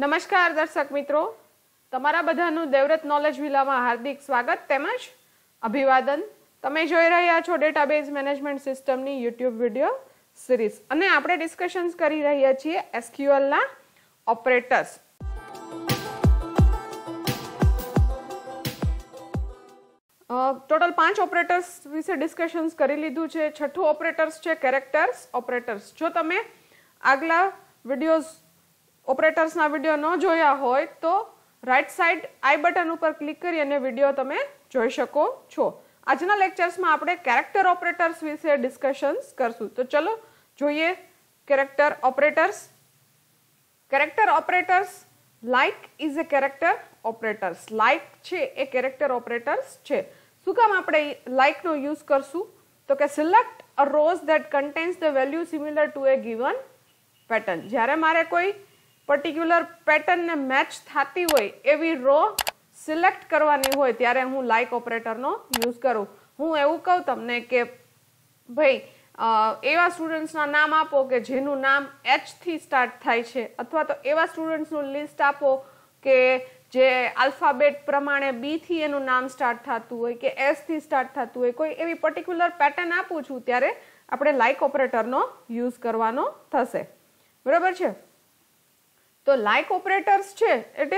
નમસ્કાર દર્શક મિત્રો, તમારા બધાનું દેવવ્રત નોલેજ વિલામાં હાર્દિક સ્વાગત તેમજ અભિવાદન। તમે જોઈ રહ્યા છો ડેટાબેઝ મેનેજમેન્ટ સિસ્ટમની યુટ્યુબ વિડિયો સિરીઝ અને આપણે ડિસ્કશન્સ કરી રહ્યા છીએ એસક્યુએલ ના ઓપરેટર્સ। ટોટલ 5 ઓપરેટર્સ વિશે ડિસ્કશન્સ કરી લીધું છે। છઠ્ઠું ઓપરેટર્સ છે કેરેક્ટર્સ ઓપરેટર્સ। જો તમે આગલા વિડિયોઝ ઓપરેટર્સના વિડિયો ન જોયા હોય તો રાઈટ સાઈડ આઈ બટન ઉપર ક્લિક કરી અને વિડિયો તમે જોઈ શકો છો। આજના લેક્ચર્સમાં આપણે કેરેક્ટર ઓપરેટર્સ વિશે ડિસ્કશન્સ કરશું। તો ચલો જોઈએ character operators. Character operators like is a character operators. Like છે એ કેરેક્ટર ઓપરેટર્સ છે। શું કામ આપણે લાઇક નો યુઝ કરશું? તો કે select a rows that contains the value similar to a given pattern. જ્યારે મારે કોઈ પર્ટિક્યુલર પેટર્નને મેચ થતી હોય એવી રો સિલેક્ટ કરવાની હોય ત્યારે હું લાઇક ઓપરેટરનો યુઝ કરું। હું એવું કહું તમને કે ભાઈ એવા સ્ટુડન્ટ્સના નામ આપો કે જેનું નામ એચ થી સ્ટાર્ટ થાય છે, અથવા તો એવા સ્ટુડન્ટ્સનું લિસ્ટ આપો કે જે આલ્ફાબેટ પ્રમાણે બી થી એનું નામ સ્ટાર્ટ થતું હોય કે એસ થી સ્ટાર્ટ થતું હોય, કોઈ એવી પર્ટિક્યુલર પેટર્ન આપું છું ત્યારે આપણે લાઇક ઓપરેટરનો યુઝ કરવાનો થશે। બરાબર છે? તો લાઇક ઓપરેટર્સ છે it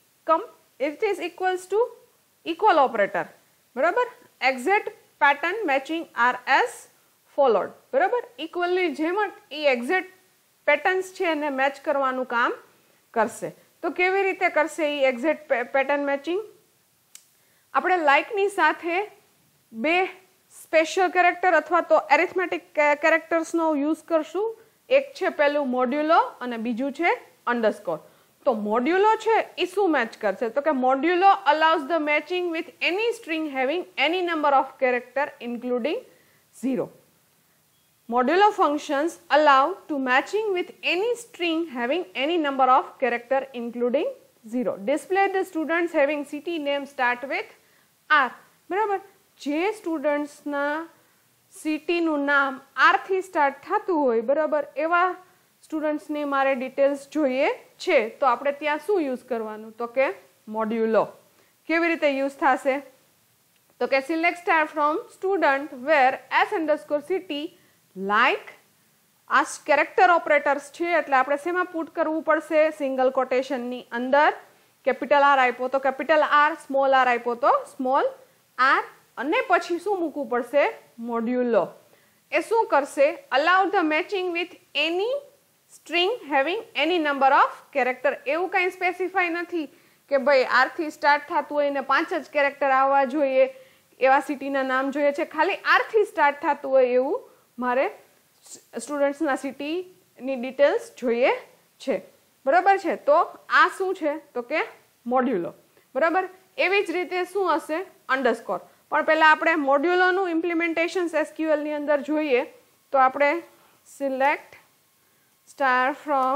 is equals to equal operator. બરાબર? Exact pattern matching are as followed. બરાબર? ઇક્વલની જેમ એ એક્ઝેક્ટ પેટર્ન્સ છે એને મેચ કરવાનું કામ કરશે। તો કેવી રીતે કરશે એ એક્ઝેક્ટ પેટર્ન મેચિંગ? આપણે લાઇકની સાથે બે સ્પેશિયલ કેરેક્ટર અથવા તો એરિથમેટિક કેરેક્ટર્સનો યુઝ કરશું। એક છે પેલું મોડ્યુલો અને બીજું છે અંડરસ્કોર। તો મોડ્યુલો છે એ શું મેચ કરશે? તો કે modulo allows the matching with any string having any number of character including 0। Modulo functions allow to matching with any string having any number of character including 0. Display the students having city name start with R. બરાબર? જે સ્ટુડન્ટ્સના સિટીનું નામ R થી start થતું હોય, બરાબર, એવા સ્ટુડન્ટ્સની મારે details જોઈએ છે તો આપણે ત્યાં શું યુઝ કરવાનું? તો કે મોડ્યુલો। કેવી રીતે યુઝ થશે? તો કે select star from student where s underscore city like આ કેરેક્ટર ઓપરેટર્સ છે એટલે આપણે શેમાં પુટ કરવું પડશે? સિંગલ કોટેશનની અંદર। કેપિટલ આર આપ્યો તો કેપિટલ આર, સ્મોલ આર આપ્યો તો સ્મોલ આર, અને પછી શું મૂકવું પડશે? મોડ્યુલો। એ શું કરશે? Allow the matching with any string having any number of character. એવું કંઈ સ્પેસિફાઈ નથી કે ભાઈ આર થી સ્ટાર્ટ થતું હોય ને 5 જ કેરેક્ટર આવવા જોઈએ, એવા સિટીના નામ જોઈએ છે, ખાલી આર થી સ્ટાર્ટ થતું હોય એવું મારે સ્ટુડન્ટ્સના સિટીની ડિટેલ્સ જોઈએ છે। બરાબર છે? તો આ શું છે? તો કે મોડ્યુલો। બરાબર? એવી જ રીતે શું હશે? અંડરસ્કોર। પણ પહેલા આપણે મોડ્યુલોનું ઇમ્પ્લિમેન્ટેશન એસક્યુએલની અંદર જોઈએ તો આપણે select star from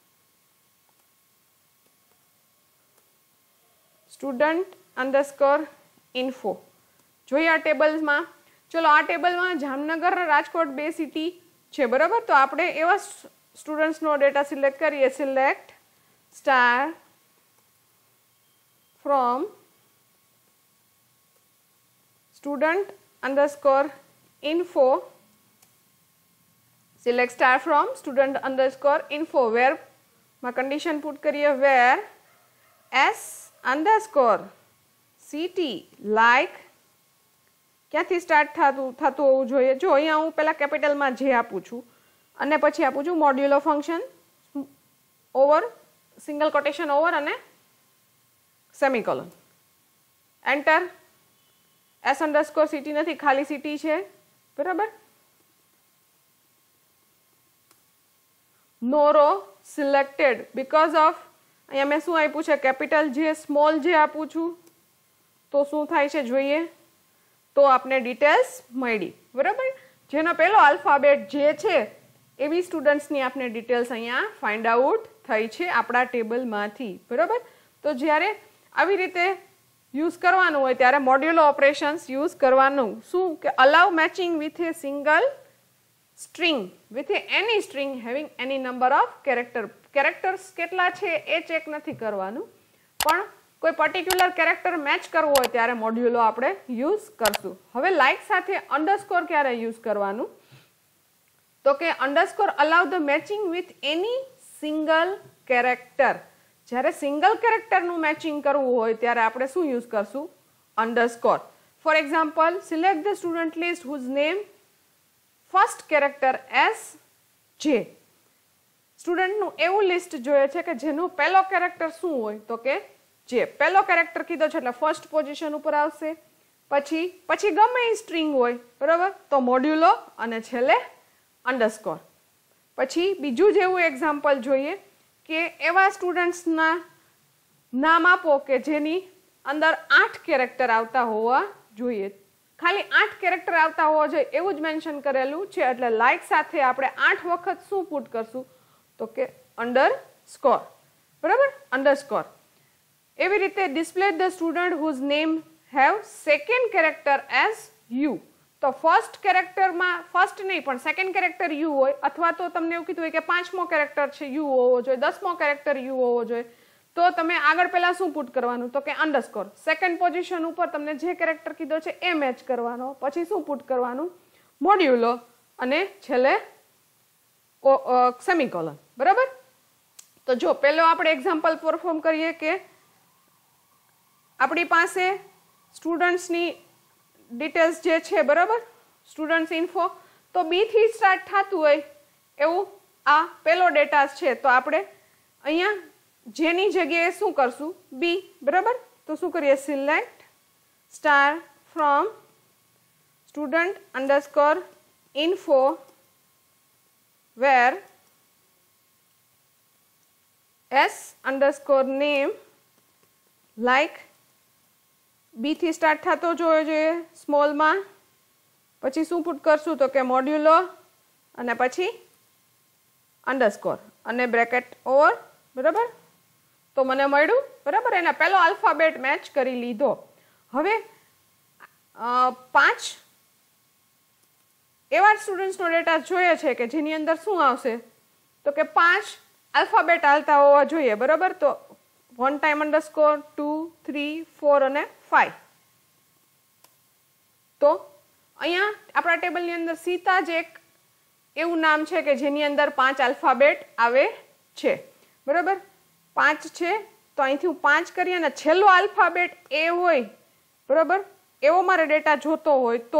student underscore info જોઈએ આ ટેબલ્સમાં। ચલો આ ટેબલમાં જામનગર અને રાજકોટ બે સિટી છે, બરાબર? તો આપણે એવા સ્ટુડન્ટ્સનો ડેટા સિલેક્ટ કરીએ। Select star from student underscore info, select star from student underscore info where માં કન્ડિશન પુટ કરીએ where s underscore city like ક્યાંથી સ્ટાર્ટ થતું હોવું જોઈએ? જો અહીંયા હું પહેલા કેપિટલમાં જે આપું છું અને પછી આપું છું modulo function over single quotation over અને semicolon, enter. S underscore city નથી, ખાલી સિટી છે, બરાબર? No row selected because of અહીંયા મેં શું આપ્યું છે? કેપિટલ જે, સ્મોલ જે આપું છું તો શું થાય છે જોઈએ તો આપને ડિટેલ્સ મળી। બરાબર? જેનો પહેલો આલ્ફાબેટ જે છે એવી સ્ટુડન્ટ્સની આપને ડિટેલ્સ અહીંયા ફાઇન્ડ આઉટ થઈ છે આપણા ટેબલમાંથી। બરાબર? તો જ્યારે આવી રીતે યુઝ કરવાનું હોય ત્યારે મોડ્યુલો ઓપરેશન્સ યુઝ કરવાનું। શું કે allow matching with a single string with any string having any number of characters કેટલા છે એ ચેક નથી કરવાનું, પણ કોઈ પર્ટિક્યુલર કેરેક્ટર મેચ કરવો હોય ત્યારે મોડ્યુલો આપણે યુઝ કરશું. હવે લાઇક સાથે અંડરસ્કોર ક્યારે યુઝ કરવાનું, તો કે underscore allow the matching with any single character. જ્યારે સિંગલ કેરેક્ટરનું મેચિંગ કરવું હોય ત્યારે આપણે શું યુઝ કરશું, underscore. For example, select the student list whose name first character as J. સ્ટુડન્ટનું એવું લિસ્ટ જોઈએ છે કે જેનું પહેલો કેરેક્ટર શું હોય, તો કે જે. પહેલો કેરેક્ટર કીધો છે એટલે ફર્સ્ટ પોઝિશન ઉપર આવશે, પછી ગમે એ સ્ટ્રિંગ હોય, બરાબર, તો મોડ્યુલો અને છેલ્લે અંડરસ્કોર. પછી બીજું જેવું એક્ઝામ્પલ જોઈએ કે એવા સ્ટુડન્ટ્સના નામ આપો કે જેની અંદર 8 કેરેક્ટર આવતા હોવા જોઈએ. ખાલી 8 કેરેક્ટર આવતા હોવા જોઈએ એવું જ મેન્શન કરેલું છે, એટલે લાઇક સાથે આપણે 8 વખત શું પુટ કરશું, તો કે અંડરસ્કોર, બરાબર, અંડરસ્કોર. એવી રીતે display the student whose name have second character as U. તો ફર્સ્ટ કેરેક્ટરમાં ફર્સ્ટ નહીં પણ સેકન્ડ કેરેક્ટર યુ હોય, અથવા તો તમને એવું કીધું હોય કે 5મો કેરેક્ટર છે યુ હોવો જોઈએ, 10મો કેરેક્ટર યુ હોવો જોઈએ, તો તમે આગળ પહેલા શું પુટ કરવાનું, તો કે અંડરસ્કોર. સેકન્ડ પોઝિશન ઉપર તમને જે કેરેક્ટર કીધો છે એ મેચ કરવાનો, પછી શું પુટ કરવાનું, મોડ્યુલો, અને છેલ્લે સેમિકોલન, બરાબર. તો જો પહેલો આપણે એક્ઝામ્પલ પરફોર્મ કરીએ કે આપણી પાસે સ્ટુડન્ટ્સની ડિટેલ્સ જે છે, બરાબર, સ્ટુડન્ટ્સ ઇન્ફો, તો બી થી સ્ટાર્ટ થતું હોય એવું આ પહેલો ડેટા છે, તો આપણે અહીંયા જેની જગ્યાએ શું કરશું, બી, બરાબર. તો શું કરીએ, select star from student underscore info where s underscore name like B થી સ્ટાર્ટ થતો જોઈએ સ્મોલમાં, પછી શું પુટ કરશું, તો કે મોડ્યુલો, અને પછી અંડરસ્કોર અને બ્રેકેટ ઓવર, બરાબર. તો મને મળ્યું, બરાબર, એને પહેલો આલ્ફાબેટ મેચ કરી લીધો. હવે 5 એવા સ્ટુડન્ટ્સનો ડેટા જોઈએ છે કે જેની અંદર શું આવશે, તો કે 5 આલ્ફાબેટ હાલતા હોવા જોઈએ, બરાબર. તો 1 ટાઈમ અંડરસ્કોર, 2, 3, 4 અને 5. તો અહીંયા આપણા ટેબલની અંદર સીતા જ એક એવું નામ છે કે જેની અંદર 5 આલ્ફાબેટ આવે છે, બરાબર. 5 છે, તો અહીંથી હું 5 કરી અને છેલ્લો આલ્ફાબેટ એ હોય, બરાબર, એવો મારે ડેટા જોતો હોય તો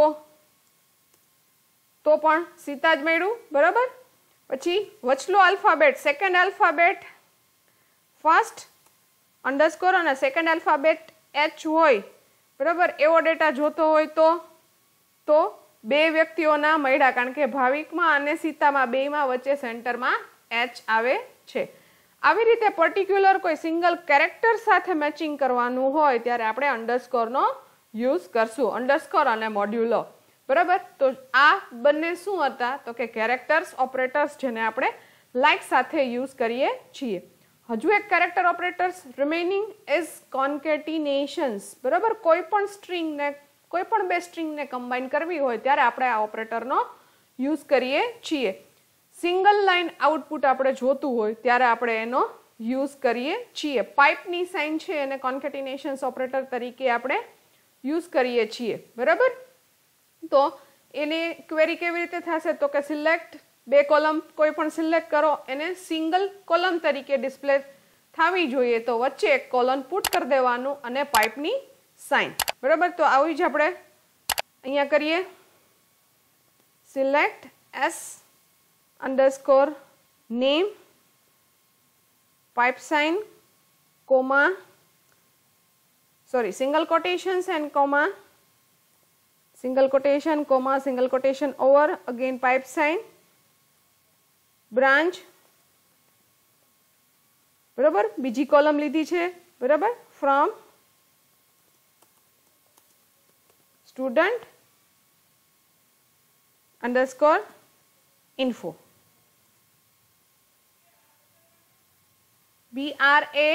પણ સીતા જ મળ્યું, બરાબર. પછી વચલો alphabet, second alphabet first underscore અને સેકન્ડ આલ્ફાબેટ એચ હોય, બરાબર, એવો ડેટા જોતો હોય તો બે વ્યક્તિઓના મળ્યા, કારણ કે ભાવિકમાં અને સીતામાં બેયમાં વચ્ચે સેન્ટરમાં એચ આવે છે. આવી રીતે પર્ટિક્યુલર કોઈ સિંગલ કેરેક્ટર સાથે મેચિંગ કરવાનું હોય ત્યારે આપણે અંડરસ્કોરનો યુઝ કરશું, અંડરસ્કોર અને મોડ્યુલો, બરાબર. તો આ બંને શું હતા, તો કે કેરેક્ટર્સ ઓપરેટર્સ, જેને આપણે લાઇક સાથે યુઝ કરીએ છીએ. હજુ એક character operators remaining is concatenations, બરાબર. કોઈ પણ બે સ્ટ્રિંગને કમ્બાઈન કરવી હોય ત્યારે આપણે આ ઓપરેટરનો યુઝ કરીએ છીએ. સિંગલ લાઇન આઉટપુટ આપણે જોતું હોય ત્યારે આપણે એનો યુઝ કરીએ છીએ. પાઇપની સાઇન છે એને કોન્કેટિનેશન્સ ઓપરેટર તરીકે આપણે યુઝ કરીએ છીએ, બરાબર. તો એને ક્વેરી કેવી રીતે થશે, તો કે સિલેક્ટ 2 કોલમ કોઈ પણ સિલેક્ટ કરો, એને સિંગલ કોલમ તરીકે ડિસ્પ્લે થવી જોઈએ, તો વચ્ચે એક કોલન પુટ કરી દેવાનું અને પાઇપની સાઇન, બરાબર. તો આવી જ આપણે અહીંયા કરીએ, select s underscore name pipe sign comma single quotations and comma, single quotation comma, single quotation over, again pipe sign, branch, બરાબર. બીજી કોલમ લીધી છે, બરાબર, from student underscore info, BRA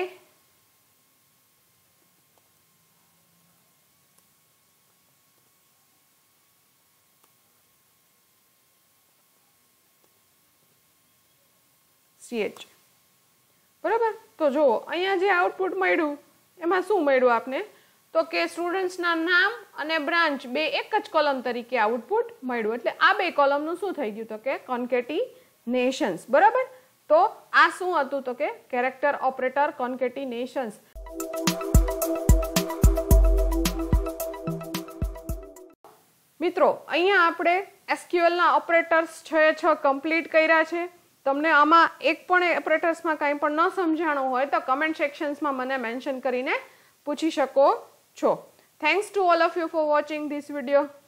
CH બરાબર. તો જો અહીંયા જે આઉટપુટ મળ્યું એમાં શું મળ્યું આપને તો કે સ્ટુડન્ટ્સના નામ અને બ્રાન્ચ બે એક જ કોલમ તરીકે આઉટપુટ મળ્યું. એટલે આ બે કોલમનું શું થઈ ગયું તો કે કોન્કેટિનેશન્સ. બરાબર. તો આ શું હતું તો કે કેરેક્ટર ઓપરેટર કોન્કેટિનેશન્સ. મિત્રો અહીંયા આપણે SQL ના ઓપરેટર્સ 6 કમ્પ્લીટ કર્યા છે. તમને આમાં એક પણ ઓપરેટર્સમાં કંઈ પણ ન સમજાણું હોય તો કમેન્ટ સેક્શન્સમાં મને મેન્શન કરીને પૂછી શકો છો. Thanks to all of you for watching this video.